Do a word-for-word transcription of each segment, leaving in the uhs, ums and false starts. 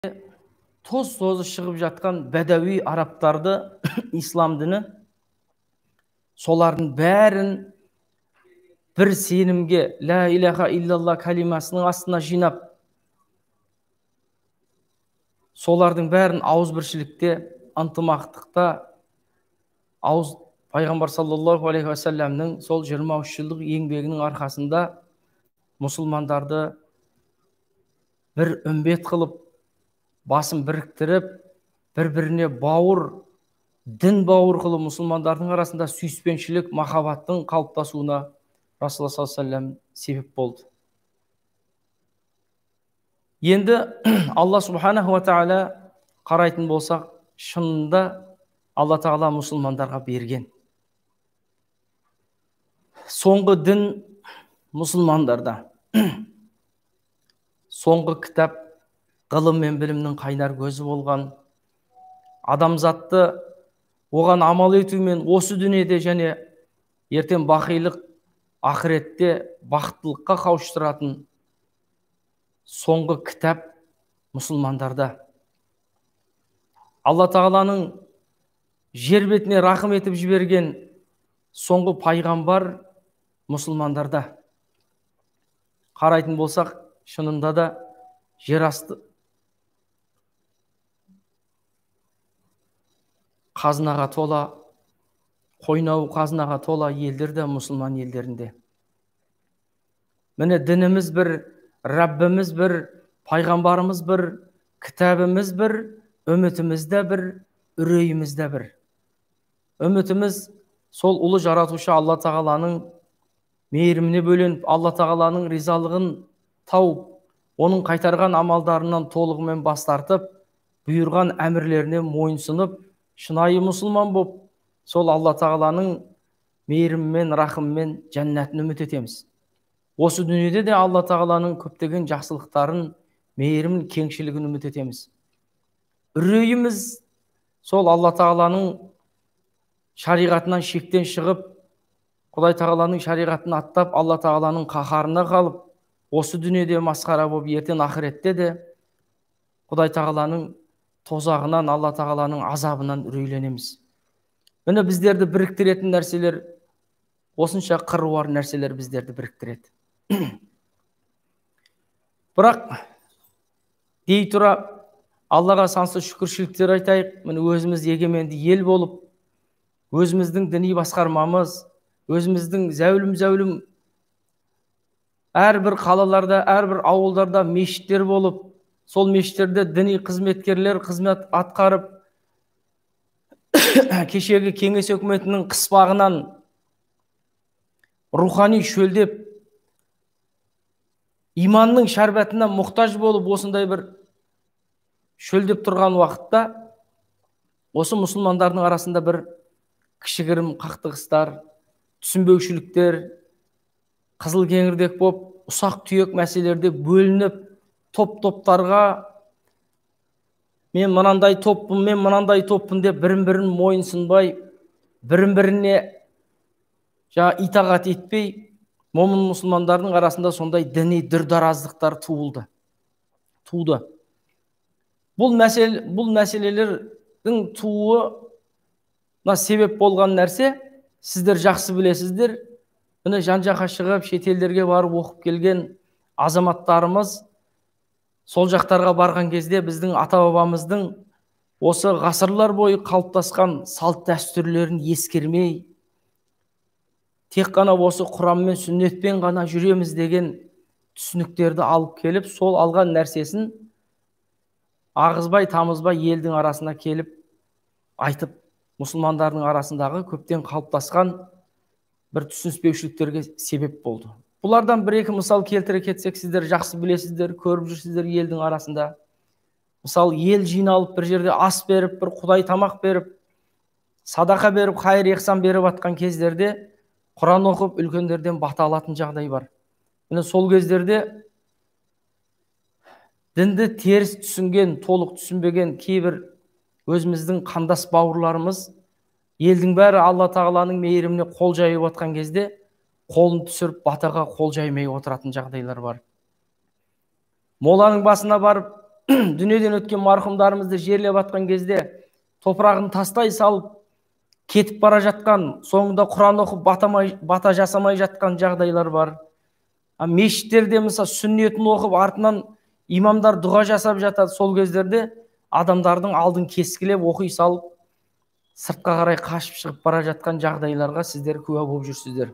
тоз тозы шығып жатқан бәдәуи арабтарды ислам діні солардың бәрін бір сенімге, ла иляха иллалла калимасының астына жинап, солардың бәрін ауызбіршілікте, ынтымақтықта, ауыз пайғамбар саллаллаху алейхи уассаламның сол жиырма үш жылдық еңбегінің арқасында мұсылмандарды бір үмбет қылып, басын біріктіріп, бір-біріне бауыр, дін бауыр қылып, мұсылмандардың арасында сүйіспеншілік, махаббаттың қалыптасуына Расулаллах саллаллаху алейхи уассалам себеп болды. Енді Алла субханаху ва тағала қарайтын болсақ, шынында Алла тағала мұсылмандарға берген. Соңғы дін мұсылмандарда. Соңғы кітап ғылым мен білімнің қайнар көзі болған, адамзатты оған амал етумен осы дүниеде және ертең бақилық ақыретте бақыттылыққа қауыштыратын соңғы кітап мұсылмандарда. Алла тағаланың жер бетіне рахым етіп жіберген соңғы пайғамбар мұсылмандарда. Қарайтын болсақ, шынында да жер асты қазынаға тола, қойнауы қазынаға тола елдер де мұсылман елдерінде. Міне дініміз бір, Раббіміз бір, пайғамбарымыз бір, кітабымыз бір, үмітіміз де бір, үрейіміз де бір. Үмітіміз сол ұлы жаратушы Алла тағаланың мейіріміне бөленіп, Алла тағаланың ризалығын тауып, оның қайтарған амалдарынан толығымен бас тартып, бұйырған әмірлеріне мойынсынып, шынайы мұсылман боп, сол Алла тағаланың мейірімімен, рахымымен жәннатын үміт етеміз. Осы дүниеде де Алла тағаланың көптеген жақсылықтарын, мейірімін, кеңшілігін үміт етеміз. Үрейіміз сол Алла тағаланың шариғатынан шектен шығып, Құдай тағаланың шариғатын аттап, Алла тағаланың қаһарына қалып, осы дүниеде масқара болып, ертең ақыретте де Құдай тағаланың тозағынан, Алла тағаланың азабынан үрейленеміз. Міне біздерді біріктіретін нәрселер, осынша қыруар нәрселер біздерді біріктіреді. Бірақ дей тұра Аллаға сансыз шүкіршіліктер айтайық. Міне өзіміз егеменді ел болып, өзіміздің діни басқармамыз, өзіміздің зәулім-зәулім әрбір қалаларда, әрбір ауылдарда мешіттер болып, сол мешіттерде діни қызметкерлер қызмет атқарып, кешегі кеңес өкіметінің қыспағынан рухани шөлдеп, иманның шәрбәтіне мұқтаж болып, осындай бір шөлдеп тұрған уақытта, осы мұсылмандардың арасында бір кішігірім қақтығыстар, түсінбеушіліктер, қызыл кеңірдек боп, ұсақ түйек мәселелерде бөлініп, топ-топтарға мен мынандай топпын, мен мынандай топпын деп бірін-бірін мойынсынбай, бірін-біріне жаңа итағат етпей, момын мұсылмандардың арасында сондай діни дүрдараздықтар туылды. Туды. Бұл мәселе, бұл мәселелердің тууына себеп болған нәрсе, сіздер жақсы білесіздер. Міне жан-жаққа шығып, шетелдерге барып оқып келген азаматтарымыз сол жақтарға барған кезде біздің ата-бабамыздың осы ғасырлар бойы қалыптасқан салт дәстүрлерін ескермей, тек қана осы Құран мен сүннетпен ғана жүреміз деген түсініктерді алып келіп, сол алған нәрсесін ағызбай, тамызбай елдің арасына келіп айтып, мұсылмандардың арасындағы көптен қалыптасқан бір түсініспеушіліктерге себеп болды. Бұлардан бір-екі мысал келтіре кетсек, сіздер жақсы білесіздер, көріп жүрсіздер елдің арасында. Мысалы, ел жиналып бір жерде ас беріп, бір құдай тамақ беріп, садақа беріп, қайыр ихсан беріп атқан кездерде Құран оқып, үлкендерден бата алатын жағдай бар. Міне сол кездерде дінді теріс түсінген, толық түсінбеген кейбір өзіміздің қандас бауырларымыз елдің бәрі Алла тағаланың мейіріміне қол жайып отқан кезде қолын түсіріп батаға қол жаймай отыратын жағдайлар бар. Моланың басына барып дүниеден өткен марқұмдарымызды жерлеп атқан кезде топырағын тастай салып кетіп бара жатқан, соңында Құран оқып батамай, бата жасамай жатқан жағдайлар бар. Мешіттерде мысалы сүннетін оқып артынан имамдар дұға жасап жатады. Сол кездерде адамдардың алдын кескілеп оқи салып сыртқа қарай қашып шығып бара жатқан жағдайларға сіздер куә болып жүрсіздер.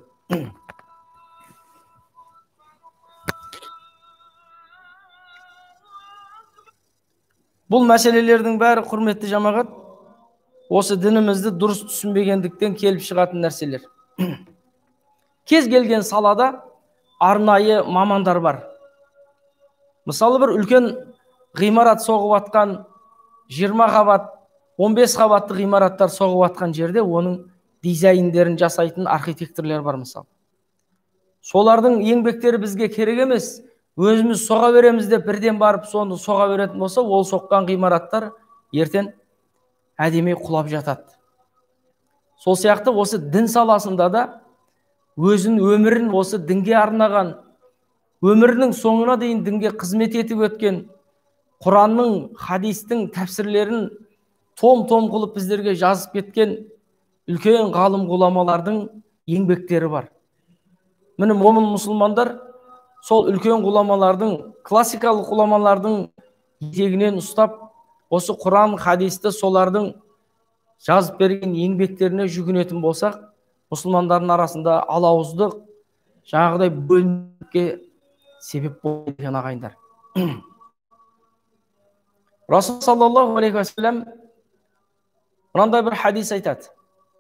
Бұл мәселелердің бәрі, құрметті жамағат, осы дінімізді дұрыс түсінбегендіктен келіп шығатын нәрселер. Кез келген салада арнайы мамандар бар. Мысалы бір үлкен ғимарат соғып атқан, жиырма қабат, он бес қабатты ғимараттар соғып атқан жерде оның дизайндерін жасайтын архитекторлар бар мысалы. Солардың еңбектері бізге керек емес. Өзіміз соға береміз деп бірден барып соны соға беретін болса, ол соққан ғимараттар ертең әдемі құлап жатады. Сол сияқты осы дін саласында да өзін өмірін осы дінге арнаған, өмірінің соңына дейін дінге қызмет етіп өткен, Құранның, хадистің тәпсірлерін том-том қылып біздерге жазып кеткен үлкен ғалым ғұламалардың еңбектері бар. Міне момын мұсылмандар сол үлкен ғұламалардың, классикалық ғұламалардың етегінен ұстап, осы Құран, хадисті солардың жазып берген еңбектеріне жүгінетін болсақ, мұсылмандардың арасында алауыздық, жаңағыдай бөлініске себеп болады екен ағайындар. Расул саллаллаху алейхи уассалам мынандай бір хадис айтады.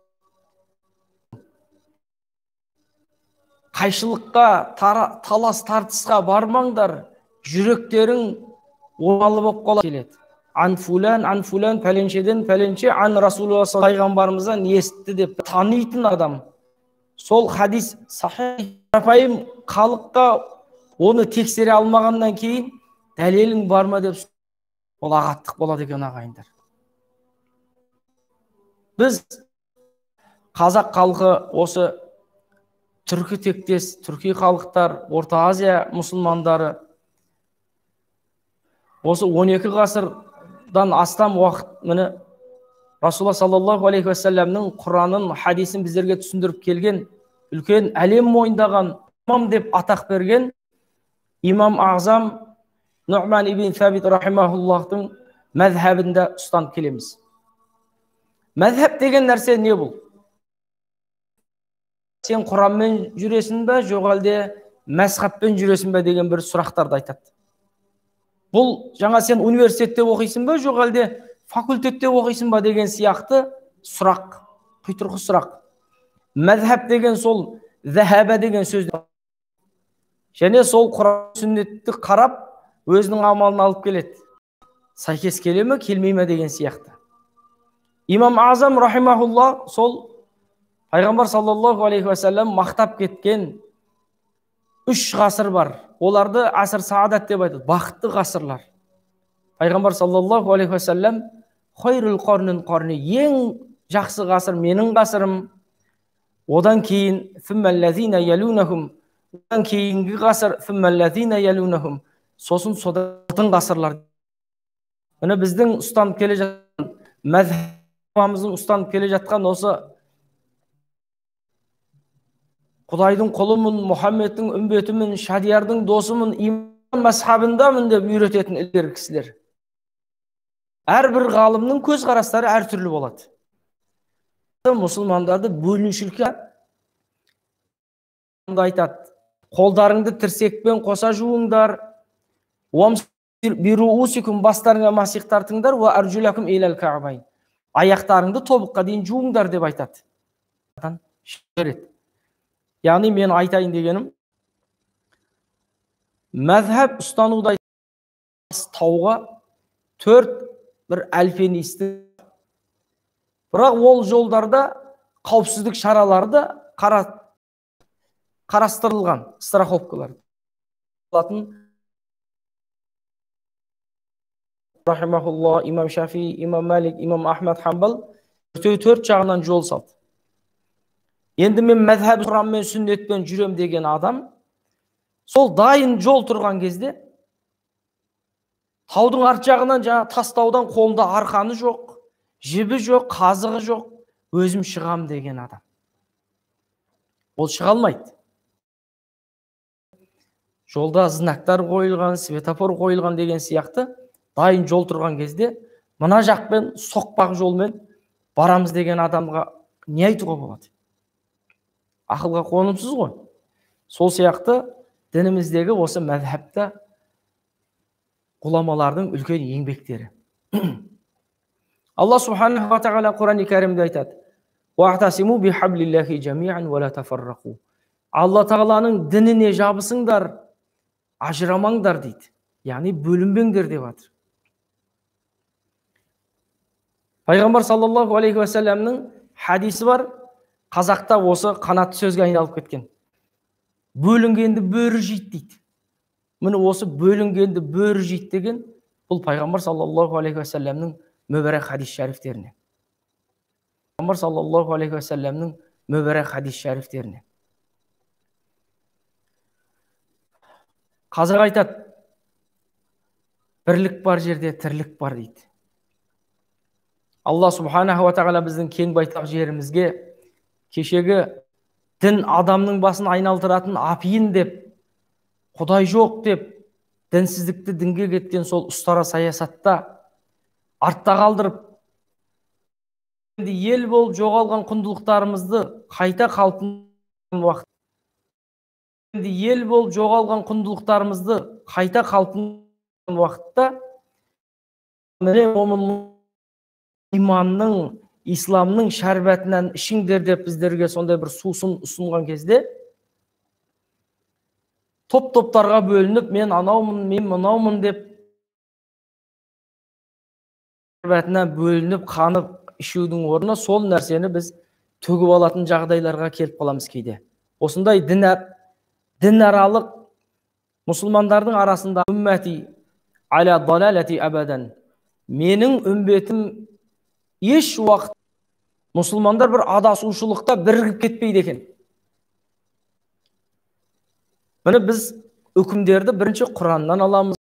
Қайшылыққа, талас тартысқа бармаңдар, жүректерің оңалы болып қалады. Ан фулан, ан фулан, пәленшеден пәленше, ан Расулуллах пайғамбарымыздан естіді деп танитын адам. Сол хадис сахих. Қарапайым халыққа оны тексере алмағаннан кейін дәлелің бар ма деп ол ағаттық болады екен ағайындар. Біз қазақ халқы осы түркі тектес, түркі халықтар, Орта Азия мұсылмандары осы он екі ғасырдан астам уақыт міне Расулullah саллаллаху алейхи уассаламның Құранын, хадисін біздерге түсіндіріп келген, үлкен әлем мойындаған имам деп атақ берген имам Ағзам Нұғман ибн Сәбит рахимахуллахтың мәзһабында ұстанып келеміз. Мәзһаб деген нәрсе не бұл? Сен Құранмен жүресің бе, жоқ әлде мәзһабпен жүресің бе деген бір сұрақтарды айтады. Бұл жаңа сен университетте оқисың ба, жоқ әлде факультетте оқисың ба деген сияқты сұрақ, құйтырқы сұрақ. Мәзһаб деген сол зәһәбә деген сөз. Және сол Құран сүннетті қарап, өзінің амалын алып келеді. Сәйкес келе ме, келмей ме деген сияқты. Имам Азам рахимахуллах сол пайғамбар саллаллаху алейхи уассалам мақтап кеткен үш ғасыр бар. Оларды асыр саадат деп айтады, бақытты ғасырлар. Пайғамбар саллаллаху алейхи уассалам хайрул қарнин қарни, ең жақсы ғасыр менің ғасырым. Одан кейін фиммаллазина ялунахум, одан кейінгі ғасыр фиммаллазина ялунахум, сосын содан ғасырлар. Міне біздің ұстанып келе жатқан мәзһабымыздың ұстанып келе жатқан осы Құдайдың құлымын, Мұхаммедтің үмбетімін, шадиярдың досымын, иман мәзһабындамын деп үйрететін ілгері кісілер. Әрбір ғалымның көзқарастары әртүрлі болады. Мұсылмандарды бөлінушілікке айтады. Қолдарыңды тірсекпен қоса жуыңдар, бируусикум, бастарыңа масих тартыңдар, ва аржулакум илал каъбайн, аяқтарыңды тобыққа дейін жуыңдар деп айтады. Яғни мен айтайын дегенім, мәзһаб ұстануда тауға төрт бір альпинисті, бірақ ол жолдарда қауіпсіздік шаралары қарастырылған, страховкалар. Рахимахулла, имам Шафи, имам Малик, имам Ахмад Хамбал төрт жағынан жол салды. Енді мен мәзһаб Құран мен сүннетпен жүрем деген адам, сол дайын жол тұрған кезде таудың арт жағынан жаңа тастаудан қолында арқаны жоқ, жібі жоқ, қазығы жоқ, өзім шығам деген адам. Ол шыға алмайды. Жолда знактар қойылған, светофор қойылған деген сияқты дайын жол тұрған кезде мына жақпен соқпақ жолмен барамыз деген адамға не айтуға болады? Ақылға қонымсыз ғой. Сол сияқты дініміздегі осы мәзһәбті ғұламалардың үлкен еңбектері. Алла субханаху ва тағала Құран-ы Кәрімде айтады: "Уағтасиму бихаблиллахи жамиан ва ла тафаррақу." Алла тағаланың дініне жабысыңдар, ажырамаңдар дейді. Яғни бөлінбеңдер деп жатыр. Пайғамбар саллаллаху алейхи ва сәлләмнің хадисі бар, қазақта осы қанатты сөзге айналып кеткен. Бөлінгенді бөрі жейді дейді. Міне осы бөлінгенді бөрі жейді деген бұл Пайғамбар саллаллаху алейхи ва сәлләмнің мүбәрәк хадис шәрифтеріне. Пайғамбар саллаллаху алейхи ва сәлләмнің мүбәрәк хадис шәрифтеріне. Қазір айтады, бірлік бар жерде тірлік бар дейді. Алла субханаху ва тағала біздің кең байтақ жерімізге кешегі дін адамның басын айналдыратын апиын деп, Құдай жоқ деп, дінсіздікті дінге кеткен сол ұстара саясатта артта қалдырып, ел болып жоғалған құндылықтарымызды қайта қалпына уақыт. Ел болып жоғалған құндылықтарымызды қайта қалпына уақытта міне момын иманның, исламның шәрбәтінен ішіңдер деп біздерге сондай бір сусын ұсынған кезде топ-топтарға бөлініп, мен анаумын, мен мынаумын деп шәрбәтінен бөлініп, қанып ішудің орнына сол нәрсені біз төгіп алатын жағдайларға келіп қаламыз кейде. Осындай дінаралық мұсылмандардың арасында үммәти аля далалати абадан, менің үмбетім еш уақыт мұсылмандар бір адасушылықта бірігіп кетпейді екен. Міне біз үкімдерді бірінші Құраннан аламыз.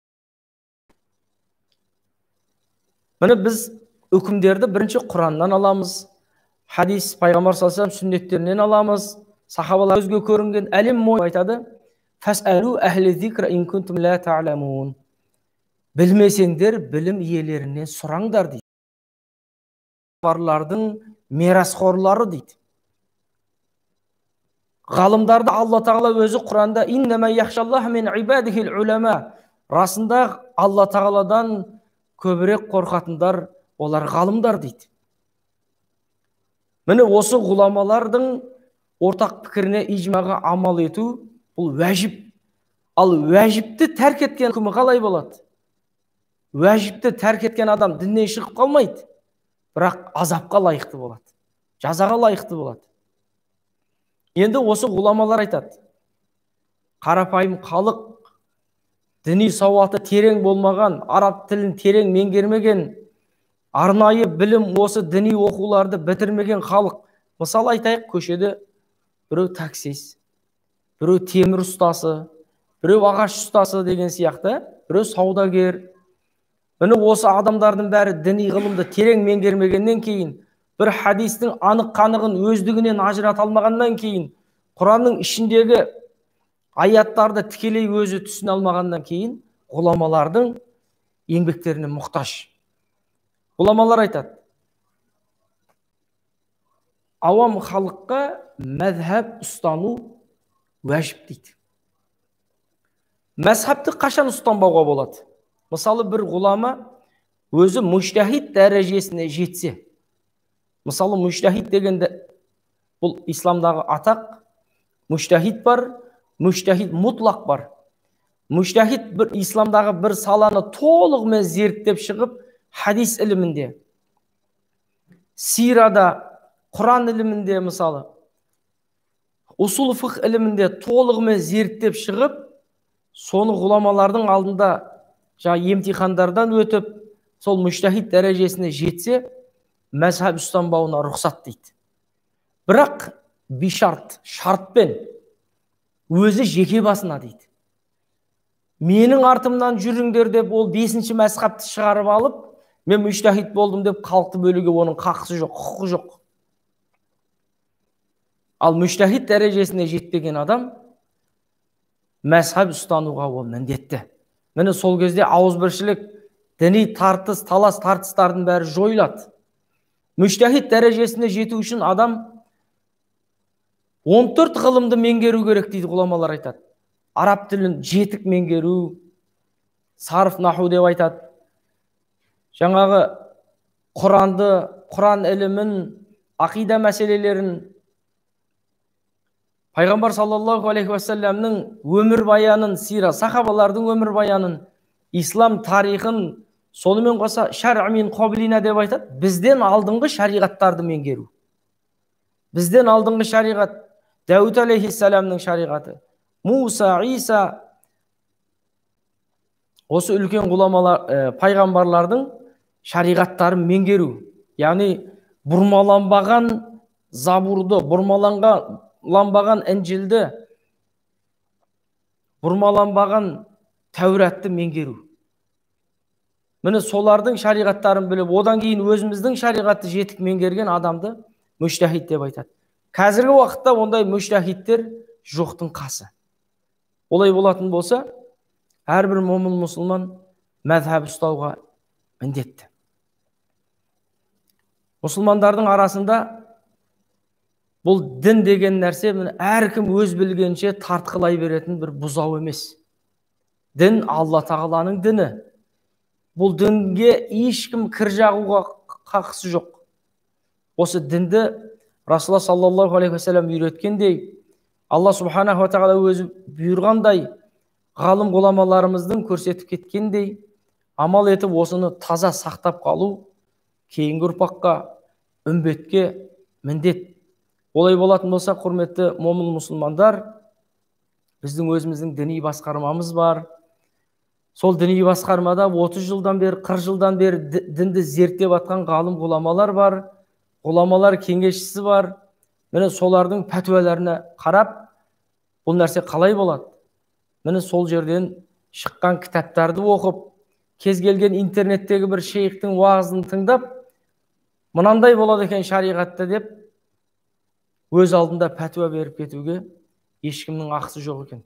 Міне біз үкімдерді бірінші Құраннан аламыз. Хадис, Пайғамбар саллаллаху алейхи ва саллям сүннеттерінен аламыз. Сахабалар өзге көрінген әлем мойын айтады: "Фасалу ахли зикра ин кунтум ла та'ламун." Білмесеңдер білім иелерінен сұраңдар дейді. Барлардың мерасқорлары дейді. Ғалымдарды Алла тағала өзі Құранда иннама яхшаллаха мин ибадихил улама. Расында Алла тағаладан көбірек қорқатындар олар ғалымдар дейді. Міне осы ғұламалардың ортақ пікіріне, ижмаға амал ету бұл уәжіп. Ал уәжіпті тәрк еткен үкімі қалай болады? Уәжіпті тәрк еткен адам діннен шығып қалмайды, бірақ азапқа лайықты болады, жазаға лайықты болады. Енді осы ғұламалар айтады: қарапайым халық, діни сауаты терең болмаған, араб тілін терең меңгермеген, арнайы білім осы діни оқуларды бітірмеген халық. Мысалы айтайық, көшеде біреу таксист, біреу темір ұстасы, біреу ағаш ұстасы деген сияқты, біреу саудагер. Міне осы адамдардың бәрі діни ғылымды терең меңгермегеннен кейін, бір хадистің анық қанығын өздігінен ажырата алмағаннан кейін, Құранның ішіндегі аяттарды тікелей өзі түсіне алмағаннан кейін, ғұламалардың еңбектеріне мұқтаж. Ғұламалар айтады: авам халыққа мәзһәб ұстану уәжіп дейді. Мәзһәбті қашан ұстанбауға болады? Мысалы, бір ғұлама өзі мүжтәһид дәрежесіне жетсе, мысалы, мүжтәһид дегенде бұл исламдағы атақ, мүжтәһид бар, мүжтәһид мұтлақ бар. Мүжтәһид бір исламдағы бір саланы толығымен зерттеп шығып, хадис ілімінде, сирада, Құран ілімінде, мысалы, усул фиқ ілімінде толығымен зерттеп шығып, соны ғұламалардың алдында жаңа емтихандардан өтіп, сол мүжтәһид дәрежесіне жетсе, мәзһәб ұстанбауына рұқсат дейді. Бірақ бишарт, шартпен, өзі жеке басына дейді. менің артымнан жүріңдер деп ол бесінші мәзһабты шығарып алып, мен мүжтәһид болдым деп халықты бөлуге оның хақысы жоқ, құқығы жоқ. Ал мүжтәһид дәрежесіне жетпеген адам мәзһаб ұстануға ол міндетті. Міне сол кезде ауызбіршілік, діни тартыс, талас тартыстардың бәрі жойылады. Мүжтәһид дәрежесіне жету үшін адам он төрт ғылымды меңгеру керек дейді ғұламалар айтады. Араб тілін жетік меңгеру, сарф, наху деп айтады. Жаңағы Құранды, Құран ілімін, ақида мәселелерін, Пайғамбар саллаллаху алейхи уассаламның өмір баянын, сира, сахабалардың өмір баянын, ислам тарихын, сонымен қоса шаръ мин қаблина деп айтады. Бізден алдыңғы шариғаттарды меңгеру. Бізден алдыңғы шариғат, Дәуд алейхиссаламның шариғаты, Муса, Иса, осы үлкен ғұламалар, пайғамбарлардың шариғаттарын меңгеру. Яғни бұрмаланбаған Забурды, бұрмаланбаған Інжілді, бұрмаланбаған Тәуратты меңгеру. Міне солардың шариғаттарын біліп, одан кейін өзіміздің шариғатты жетік меңгерген адамды мүжтәһид деп айтады. Қазіргі уақытта ондай мүжтәһидтер жоқтың қасы. Олай болатын болса, әрбір момын мұсылман мәзһаб ұстауға міндетті. Мұсылмандардың арасында бұл дін деген нәрсе әркім өз білгенше тартқылай беретін бір бұзау емес. Дін Алла тағаланың діні. Бұл дінге ешкім кір жағуға қақысы жоқ. Осы дінді Расулаллах саллаллаху алейхи уассалам үйреткендей, Алла субханаху ва тағала өзі бұйырғандай, ғалым ғұламаларымыздың көрсетіп кеткендей, амал етіп осыны таза сақтап қалу кейінгі ұрпаққа, үмбетке міндет. Олай болатын болса, құрметті момын мұсылмандар, біздің өзіміздің діни басқармамыз бар. Сол діни басқармада отыз жылдан бері, қырық жылдан бері дінді зерттеп атқан ғалым ғұламалар бар, ғұламалар кеңесшісі бар. Міне солардың пәтуаларына қарап, бұл нәрсе қалай болады? Міне сол жерден шыққан кітаптарды оқып, кез келген интернеттегі бір шейхтің уағызын тыңдап, мынандай болады екен шариғатта деп, өз алдында пәтуа беріп кетуге ешкімнің ақысы жоқ екен.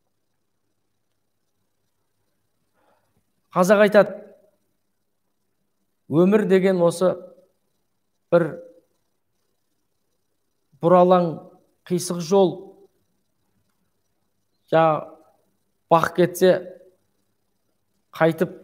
Қазақ айтады, өмір деген осы бір бұралаң қисық жол. Ja, бақ кетсе қайтып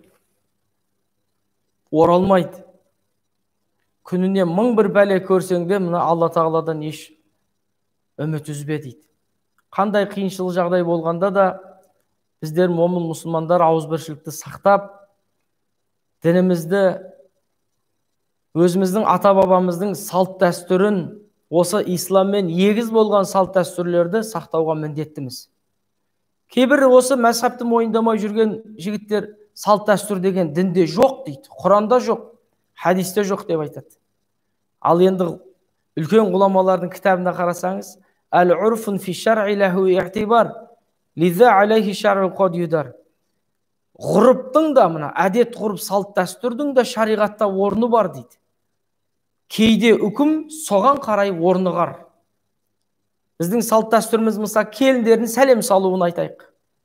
оралмайды. Күніне мың бір бәле көрсең де, мына Алла тағаладан еш үміт үзбе дейді. Қандай қиыншылық жағдай болғанда да біздер момын мұсылмандар ауызбіршілікті сақтап, дінімізді, өзіміздің ата-бабамыздың салт дәстүрін, осы исламмен егіз болған салт дәстүрлерді сақтауға міндеттіміз. Кейбір осы мәзһабты мойындамай жүрген жігіттер салт дәстүр деген дінде жоқ дейді, Құранда жоқ, хадисте жоқ деп айтады. Ал енді үлкен ғұламалардың кітабына қарасаңыз, Әл-Урфун фи шаръи лаху иътибар, лиза алейхи шаръу қад юдар. Ғұрыптың да, мына әдет ғұрып салт дәстүрдің де шариғатта орны бар дейді. Кейде үкім соған қарай орнығар. Біздің салт дәстүріміз мысалы келіндердің сәлем салуын айтайық.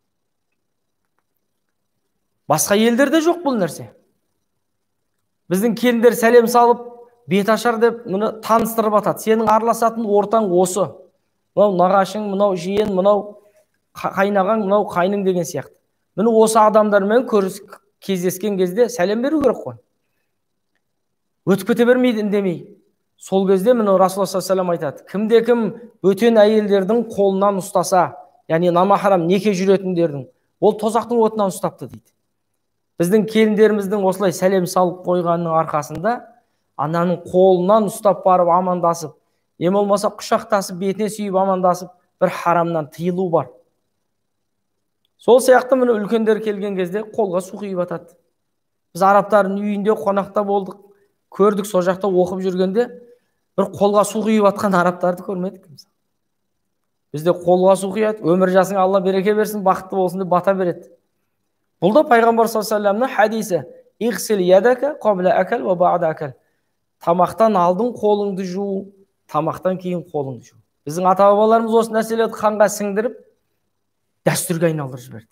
Басқа елдерде жоқ бұл нәрсе. Біздің келіндер сәлем салып, бет ашар деп мұны таныстырып атады. Сенің араласатын ортаң осы. Мынау нағашың, мынау жиен, мынау қайнағаң, мынау қайның деген сияқты. Мұны осы адамдармен кездескен кезде сәлем беру керек қой. Өтіп кете бермейді үндемей. Сол кезде мұны Расулаллах саллаллаху алейхи ва саллям айтады. Кімде-кім бөтен әйелдердің қолынан ұстаса, яғни намахарам неке жүретіндердің, ол тозақтың отынан ұстапты дейді. Біздің келіндеріміздің осылай сәлем салып қойғанның арқасында, ананың қолынан ұстап барып амандасып, ем болмаса құшақтасып, бетіне сүйіп амандасып, бір харамнан тыйылу бар. Сол сияқты мұны үлкендер келген кезде қолға су құйып атады. Біз арабтардың үйінде қонақта болдық, көрдік, сол жақта оқып жүргенде бір қолға су құйып атқан арабтарды көрмедік. Бізде қолға су құяды, өмір жасың Алла береке берсін, бақытты болсын деп бата береді. Бұл да пайғамбар саллаллаху алейхи вассаламның хадисі. Игсил ядака қабла акал ва баъда акал. Тамақтан алдың қолыңды жуу, тамақтан кейін қолыңды жуу. Біздің ата-бабаларымыз осы нәрселерді қанға сіңдіріп, дәстүрге айналдырып жіберді.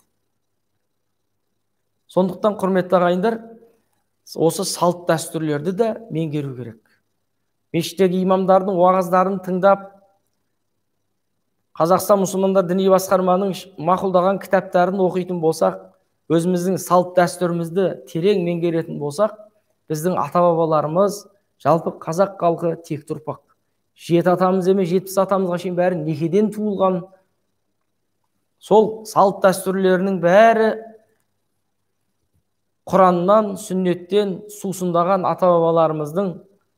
Сондықтан құрметті ағайындар, осы салт дәстүрлерді де меңгеру керек. Мешіттегі имамдардың уағыздарын тыңдап, Қазақстан мұсылмандар діни басқарманың мақұлдаған кітаптарын оқитын болсақ, өзіміздің салт дәстүрімізді терең меңгеретін болсақ, біздің ата-бабаларымыз, жалпы қазақ халқы тек тұрпақ. Жеті атамыз емес, жетпіс атамызға шейін бәрі некеден туылған. Сол салт дәстүрлерінің бәрі Құраннан, сүннеттен сусындаған ата-бабаларымыздың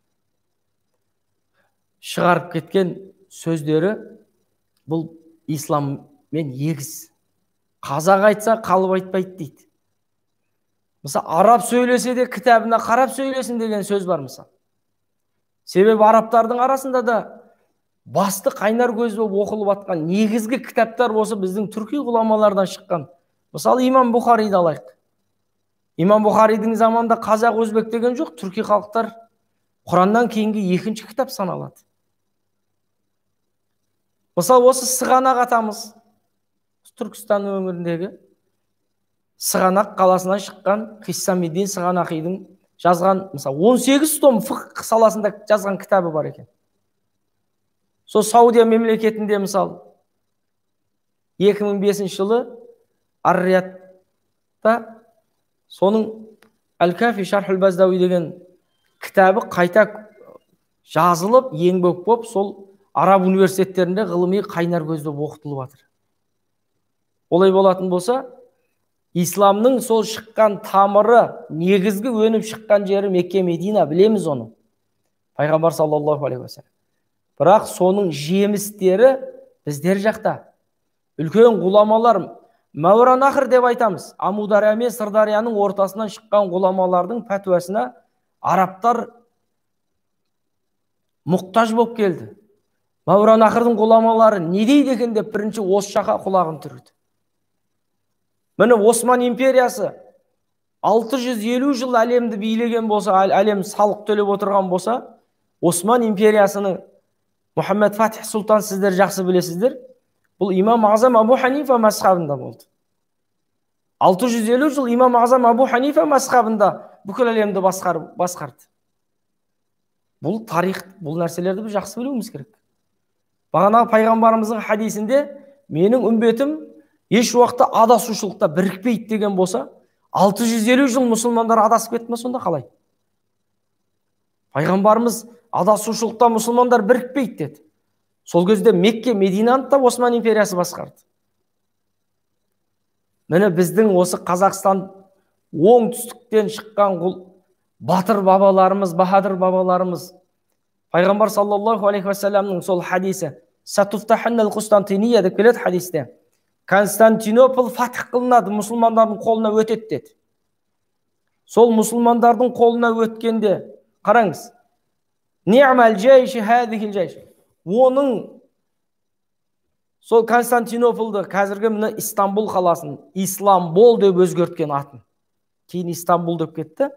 шығарып кеткен сөздері бұл исламмен егіз. Қазақ айтса, қалып айтпайды дейді. Мысалы, араб сөйлесе де кітабына қарап сөйлесін деген сөз бар мысалы. Себебі арабтардың арасында да басты қайнар көз болып оқылып атқан негізгі кітаптар осы біздің түрки ғұламалардан шыққан. Мысалы, имам Бұхариді алайық. Имам Бұхаридің заманында қазақ, өзбек деген жоқ, түрки халықтар Құраннан кейінгі екінші кітап саналады. Мысалы, осы Сығанақ атамыз, Түркістан өңіріндегі Сығанақ қаласынан шыққан Хиссамиддин Сығанақидың жазған, мысалы, он сегіз том фиқх саласында жазған кітабы бар екен. Сол Саудия мемлекетінде, мысалы, екі мың бесінші жылы Ар-Риядта соның Әл-Кафи Шархул Баздауи деген кітабы қайта жазылып, еңбек болып, сол араб университеттерінде ғылыми қайнар көзді оқытылып жатыр. Олай болатын болса, исламның сол шыққан тамыры, негізгі өніп шыққан жері Мекке, Медина, білеміз оны. Пайғамбар саллаллаху алейхи вассалам. Бірақ соның жемістері біздер жақта. Үлкен ғұламалар, Мәуранахр деп айтамыз. Амудария мен Сырдарияның ортасынан шыққан ғұламалардың пәтуасына арабтар мұқтаж болып келді. Мәуранахрдың ғұламалары не дейді екен деп бірінші осы жаққа құлағын түрді. Міне Осман империясы алты жүз елу жыл әлемді билеген болса, әлем салық төлеп отырған болса, Осман империясының Мұхаммед Фатих Сұлтан, сіздер жақсы білесіздер, бұл имам Азам Абу Ханифа мазхабында болды. алты жүз елу жыл имам Азам Абу Ханифа мазхабында бүкіл әлемді басқарды. Бұл тарих, бұл нәрселерді біз жақсы білуіміз керек. Бағана пайғамбарымыздың хадисінде менің үмбетім еш уақытта адасушылықта бірікпейді деген болса, алты жүз елу жыл мұсылмандар адасып кетті ме, сонда қалай? Пайғамбарымыз адасушылықта мұсылмандар бірікпейді деді. Сол кезде Мекке, Мединаны да Осман империясы басқарды. Міне біздің осы Қазақстан оңтүстіктен шыққан батыр бабаларымыз, бахадыр бабаларымыз, Пайғамбар саллаллаху алейхи вассаламның сол хадисі, Сатуфтаханнал Қустантиния деп келеді хадисте. Константинополь фатх қылынады, мұсылмандардың қолына өтеді деді. Сол мұсылмандардың қолына өткенде, қараңыз, Ни'мал жайши хадихил жайш. Оның сол Константинопольды, қазіргі міне Истанбул қаласын, Исламбол деп өзгерткен атын. Кейін Истанбул деп кетті.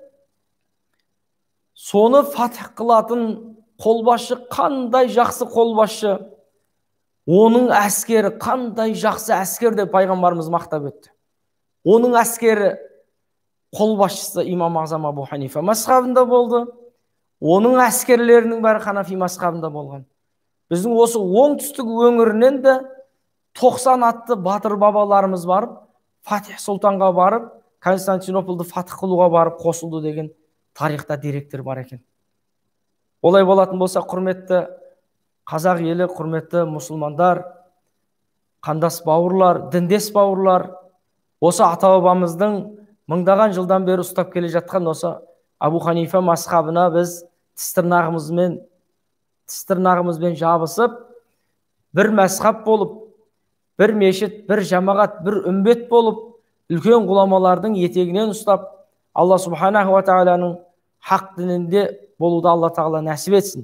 Соны фатх қылатын қолбасшы қандай жақсы қолбасшы, оның әскері қандай жақсы әскер деп пайғамбарымыз мақтап өтті. Оның әскері қолбасшысы имам Азам Абу Ханифа мазхабында болды. Оның әскерлерінің бәрі Ханафи мазхабында болған. Біздің осы оңтүстік өңірінен де тоқсан атты батыр бабаларымыз барып, Фатих Сұлтанға барып, Константинополды фатх қылуға барып қосылды деген тарихта деректер бар екен. Олай болатын болса, құрметті қазақ елі, құрметті мұсылмандар, қандас бауырлар, діндес бауырлар, осы ата-бабамыздың мыңдаған жылдан бері ұстап келе жатқан осы Абу Ханифа мазхабына біз тістірнағымызбен тістірнағымызбен жабысып, бір мазхаб болып, бір мешіт, бір жамағат, бір үмбет болып, үлкен ғұламалардың етегінен ұстап, Алла субханаху ва тағаланың хақ дінінде болуды Алла тағала нәсіп етсін.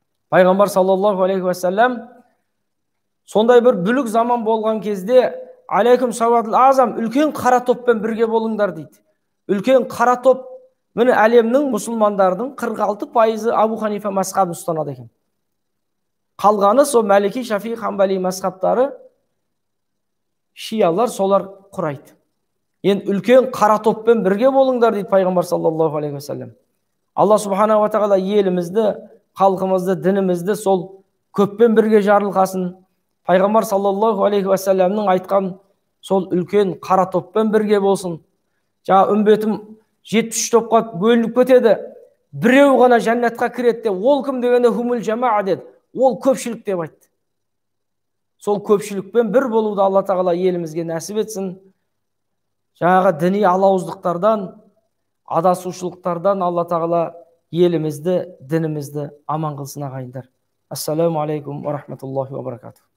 Пайғамбар саллаллаху алейхи вассалам сондай бір бүлік заман болған кезде алейкум сауадыл азам, үлкен қара топпен бірге болыңдар дейді. Үлкен қара топ, міне әлемнің мұсылмандардың қырық алты пайызы Абу Ханифа мазхабын ұстанады екен. Қалғаны сол Малики, Шафи, Хамбали мазхабтары, шиялар солар құрайды. Енді үлкен қара топпен бірге болыңдар дейді пайғамбар саллаллаху алейхи уассалам. Алла субханаху ва тағала елімізді, халқымызды, дінімізді сол көппен бірге жарылқасын. Пайғамбар саллаллаху алейхи уассаламның айтқан сол үлкен қара топпен бірге болсын. Жаңа үмбетім жетпіс үш топқа бөлініп кетеді. Біреу ғана жәннатқа кіреді деп, ол кім дегенде хумул жамаа деді. Ол көпшілік деп айтты. Сол көпшілікпен бір болуды Алла тағала елімізге нәсіп етсін. Жаңағы діни алауыздықтардан, адасушылықтардан Алла тағала елімізді, дінімізді аман қылсын ағайындар. Ассаламу алейкум ва рахматуллахи ва баракатух.